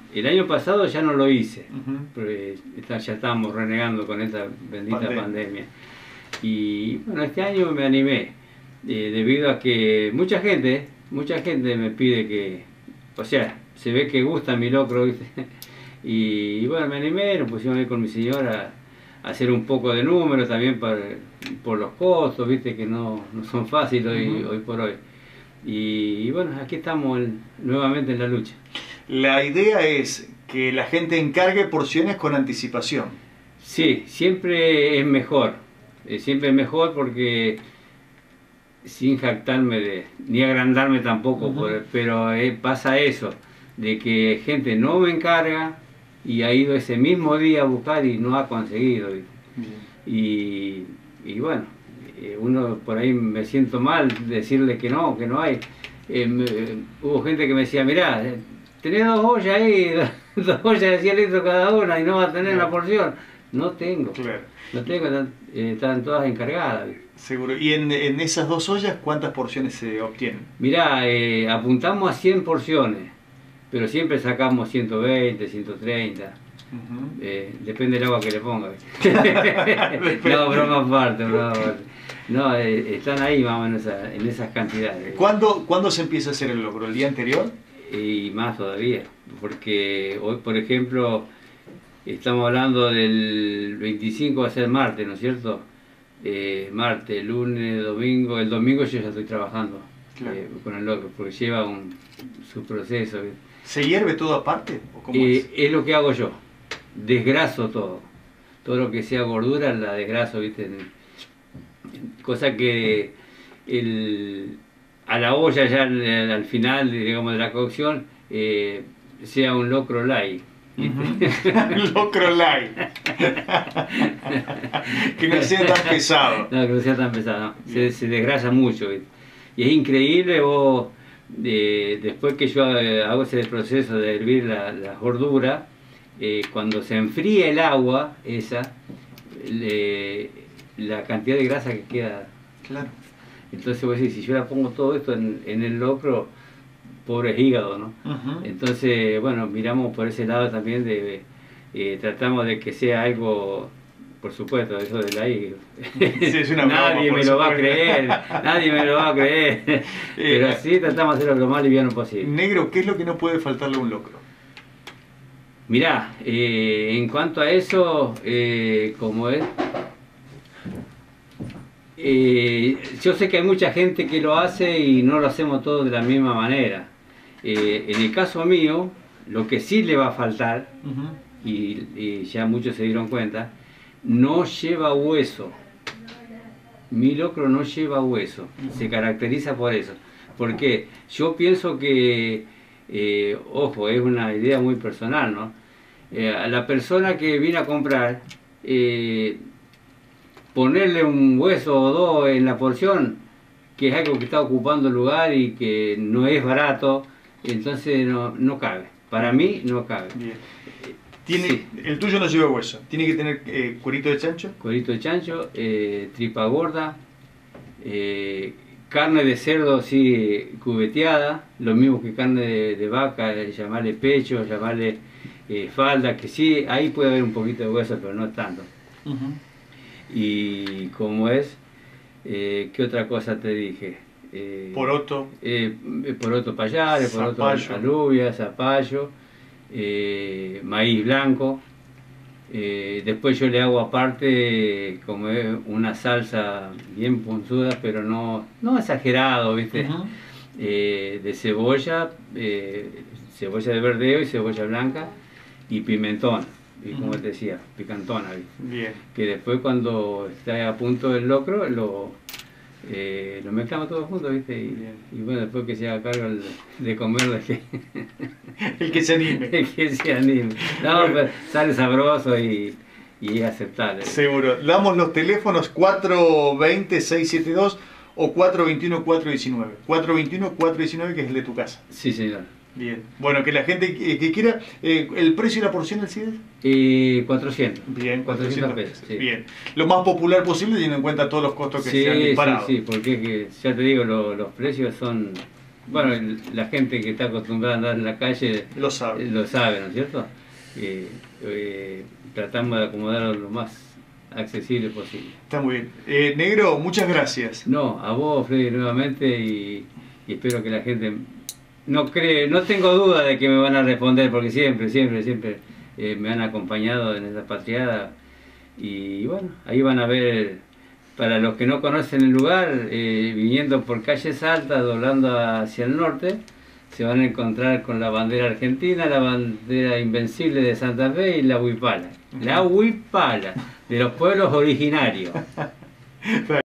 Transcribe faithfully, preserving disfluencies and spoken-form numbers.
El año pasado ya no lo hice, Uh-huh. porque está- ya estábamos renegando con esta bendita Pandemia. pandemia. Y bueno, este año me animé, eh, debido a que mucha gente, mucha gente me pide que, o sea, se ve que gusta mi locro, ¿viste? Y, y bueno, me animé, nos pusimos ahí con mi señora a hacer un poco de números también para, por los costos, ¿viste? Que no, no son fáciles hoy, Uh-huh. hoy por hoy. Y, y bueno, aquí estamos en- nuevamente en la lucha. La idea es que la gente encargue porciones con anticipación. Sí, siempre es mejor, eh, siempre es mejor porque sin jactarme de, ni agrandarme tampoco, Ujú. por- pero eh, pasa eso, de que gente no me encarga y ha ido ese mismo día a buscar y no ha conseguido. ¿Viste? Bien. Y, y bueno, eh, uno por ahí me siento mal decirle que no, que no hay. Eh, me- hubo gente que me decía, mirá, eh, tenés dos ollas ahí, dos ollas de cien litros cada una y no vas a tener la Claro. porción. No tengo, Claro, no tengo, están, eh, están todas encargadas. ¿Viste? seguro. ¿Y en, en esas dos ollas cuántas porciones se obtienen? Mirá, eh, apuntamos a cien porciones, pero siempre sacamos ciento veinte, ciento treinta. Ujú. Eh, depende del agua que le ponga. ¿Viste? No, broma aparte, broma aparte. No, eh, están ahí más o menos a- en esas cantidades. ¿Cuándo, ¿Cuándo se empieza a hacer el locro? ¿El día anterior? Y más todavía, porque hoy, por ejemplo, estamos hablando del veinticinco, va a ser martes, ¿no es cierto? Eh, martes, lunes, domingo. El domingo yo ya estoy trabajando, Claro. eh, con el locro, porque lleva un, su proceso. ¿Viste? ¿Se hierve todo aparte? ¿O cómo Eh, es? es lo que hago yo, desgraso todo, todo lo que sea gordura la desgraso, ¿viste? En- cosa que el, a la olla ya al, al final, digamos, de la cocción, eh, sea un locro light, ¿viste? Ujú. Locro light. Que no sea tan pesado. No, que no sea tan pesado, no. se, se desgrasa mucho, ¿viste? Y es increíble vos, eh, después que yo eh, hago ese proceso de hervir la, la gordura, eh, cuando se enfría el agua esa, le- la cantidad de grasa que queda. Claro. Entonces vos decís, si yo la pongo todo esto en, en el locro, pobre hígado, ¿no? Ujú. Entonces, bueno, miramos por ese lado también de, eh, tratamos de que sea algo, por supuesto, eso de la I. Sí, es una broma, Nadie por me lo va a supuesto. creer, nadie me lo va a creer. Pero sí tratamos de hacerlo lo más liviano posible. Negro, ¿qué es lo que no puede faltarle a un locro? Mirá, eh, en cuanto a eso, eh, como es, eh, yo sé que hay mucha gente que lo hace y no lo hacemos todos de la misma manera. Eh, en el caso mío, lo que sí le va a faltar, Ujú. y, y ya muchos se dieron cuenta, no lleva hueso. Mi locro no lleva hueso, se caracteriza por eso. Porque yo pienso que, eh, ojo, es una idea muy personal, ¿no? Eh, a la persona que viene a comprar, eh, ponerle un hueso o dos en la porción, que es algo que está ocupando lugar y que no es barato, entonces no, no cabe. Para mí no cabe. Bien. Tiene, Sí. El tuyo no lleva hueso. ¿Tiene que tener eh, cuerito de chancho? Cuerito de chancho, eh, tripa gorda, eh, carne de cerdo sí cubeteada, lo mismo que carne de, de vaca, eh, llamarle pecho, llamarle eh, falda, que sí, ahí puede haber un poquito de hueso, pero no tanto. Ujú. Y como es, eh, ¿qué otra cosa te dije? Eh, Poroto. eh, poroto payares, poroto Zapallo. alubia, zapallo, eh, maíz blanco. Eh, después yo le hago aparte como es una salsa bien punzuda, pero no, no exagerado, ¿viste? Ujú. Eh, de cebolla, eh, cebolla de verdeo y cebolla blanca y pimentón, y como Ujú. te decía, picantona, ¿viste? Bien. Que después cuando está a punto del locro lo, eh, lo mezclamos todos juntos, ¿viste? Y, Bien. y bueno, después que se haga cargo el- de comerlo, es que, El que se anime. que se anime. No, Bueno. pero sale sabroso y, y es aceptable. Seguro. Damos los teléfonos cuatro dos cero, seis siete dos o cuatro dos uno, cuatro uno nueve. cuatro dos uno, cuatro uno nueve, que es el de tu casa. Sí, señor. Bien. Bueno, que la gente que, que quiera, eh, ¿el precio y la porción del C I D E? Y cuatrocientos. Bien, cuatrocientos cuatrocientos pesos. pesos. Sí. Bien. Lo más popular posible teniendo en cuenta todos los costos que Sí, se han sí, disparado. sí, porque que, ya te digo, lo- los precios son Bueno, el- la gente que está acostumbrada a andar en la calle Lo sabe. eh, lo sabe, ¿no es cierto? Eh, eh, tratamos de acomodarlo lo más accesible posible. Está muy bien. Eh, Negro, muchas gracias. No, a vos, Freddy, nuevamente, y, y espero que la gente no cree, no tengo duda de que me van a responder, porque siempre, siempre, siempre eh, me han acompañado en esta patriada. Y bueno, ahí van a ver, para los que no conocen el lugar, eh, viniendo por calles altas, doblando hacia el norte, se van a encontrar con la bandera argentina, la bandera invencible de Santa Fe y la huipala. La huipala, de los pueblos originarios.